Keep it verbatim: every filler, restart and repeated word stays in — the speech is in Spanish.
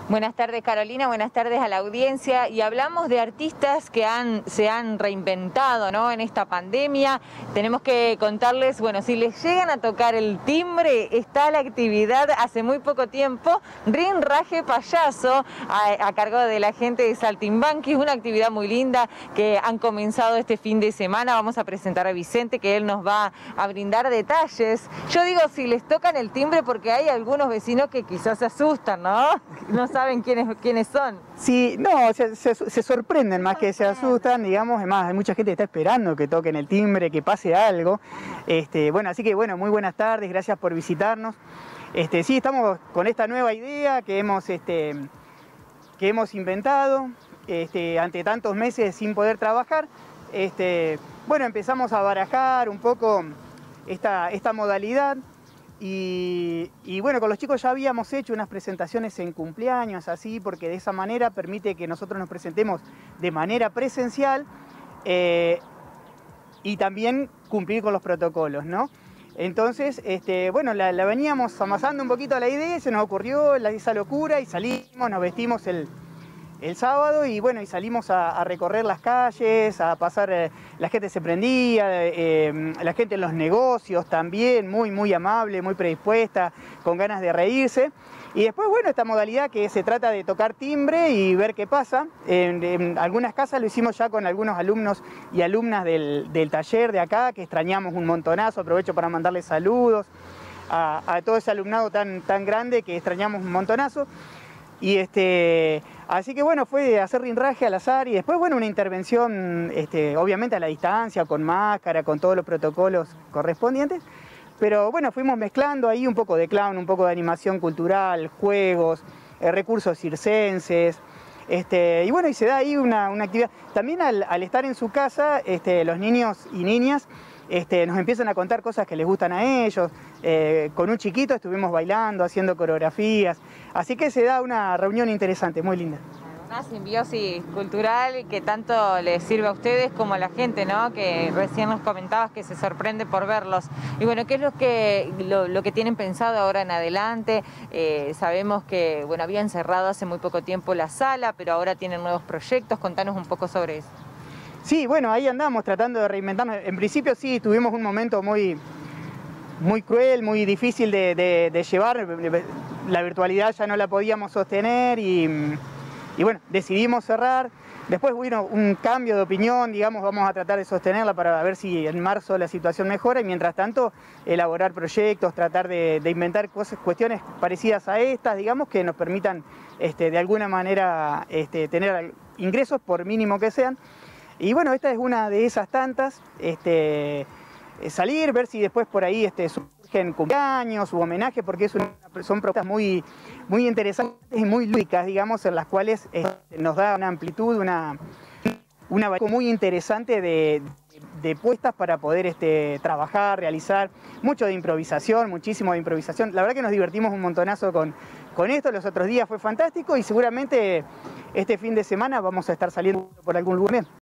Buenas tardes, Carolina, buenas tardes a la audiencia. Y hablamos de artistas que han, se han reinventado, ¿no?, en esta pandemia. Tenemos que contarles, bueno, si les llegan a tocar el timbre, está la actividad hace muy poco tiempo, Rinraje Payaso, a, a cargo de la gente de Saltimbanqui. Es una actividad muy linda que han comenzado este fin de semana. Vamos a presentar a Vicente, que él nos va a brindar detalles. Yo digo, si les tocan el timbre, porque hay algunos vecinos que quizás se asustan, ¿no? No saben quiénes, quiénes son. Sí, no, se, se, se sorprenden más que se asustan, digamos. Además, hay mucha gente que está esperando que toquen el timbre, que pase algo. Este, bueno, así que bueno, muy buenas tardes, gracias por visitarnos. Este, sí, estamos con esta nueva idea que hemos, este, que hemos inventado este, ante tantos meses sin poder trabajar. Este, bueno, empezamos a barajar un poco esta, esta modalidad. Y, y bueno, con los chicos ya habíamos hecho unas presentaciones en cumpleaños, así, porque de esa manera permite que nosotros nos presentemos de manera presencial eh, y también cumplir con los protocolos, ¿no? Entonces, este, bueno, la, la veníamos amasando un poquito a la idea, se nos ocurrió la, esa locura y salimos, nos vestimos el... el sábado y bueno, y salimos a, a recorrer las calles, a pasar, eh, la gente se prendía, eh, la gente en los negocios también, muy, muy amable, muy predispuesta, con ganas de reírse. Y después, bueno, esta modalidad que se trata de tocar timbre y ver qué pasa. En, en algunas casas lo hicimos ya con algunos alumnos y alumnas del, del taller de acá, que extrañamos un montonazo. Aprovecho para mandarles saludos a, a todo ese alumnado tan, tan grande que extrañamos un montonazo. Y este, así que bueno, fue hacer rinraje al azar y después, bueno, una intervención, este, obviamente a la distancia, con máscara, con todos los protocolos correspondientes. Pero bueno, fuimos mezclando ahí un poco de clown, un poco de animación cultural, juegos, eh, recursos circenses. Este, y bueno, y se da ahí una, una actividad. También al, al estar en su casa, este, los niños y niñas este, nos empiezan a contar cosas que les gustan a ellos. Eh, con un chiquito estuvimos bailando, haciendo coreografías. Así que se da una reunión interesante, muy linda. Una simbiosis cultural que tanto les sirve a ustedes como a la gente, ¿no?, que recién nos comentabas que se sorprende por verlos. Y bueno, ¿qué es lo que, lo, lo que tienen pensado ahora en adelante? Eh, sabemos que, bueno, habían cerrado hace muy poco tiempo la sala, pero ahora tienen nuevos proyectos. Contanos un poco sobre eso. Sí, bueno, ahí andamos tratando de reinventarnos. En principio sí, tuvimos un momento muy... muy cruel, muy difícil de, de, de llevar. La virtualidad ya no la podíamos sostener y, y bueno, decidimos cerrar. Después hubo un cambio de opinión, digamos, vamos a tratar de sostenerla para ver si en marzo la situación mejora y mientras tanto elaborar proyectos, tratar de, de inventar cosas, cuestiones parecidas a estas, digamos, que nos permitan este, de alguna manera este, tener ingresos por mínimo que sean. Y bueno, esta es una de esas tantas. Este, salir, ver si después por ahí este, surgen cumpleaños u homenajes, porque es una, son propuestas muy, muy interesantes y muy lúdicas, digamos, en las cuales este, nos da una amplitud, una, una variedad muy interesante de, de puestas para poder este, trabajar, realizar, mucho de improvisación, muchísimo de improvisación. La verdad que nos divertimos un montonazo con, con esto, los otros días fue fantástico y seguramente este fin de semana vamos a estar saliendo por algún lugar.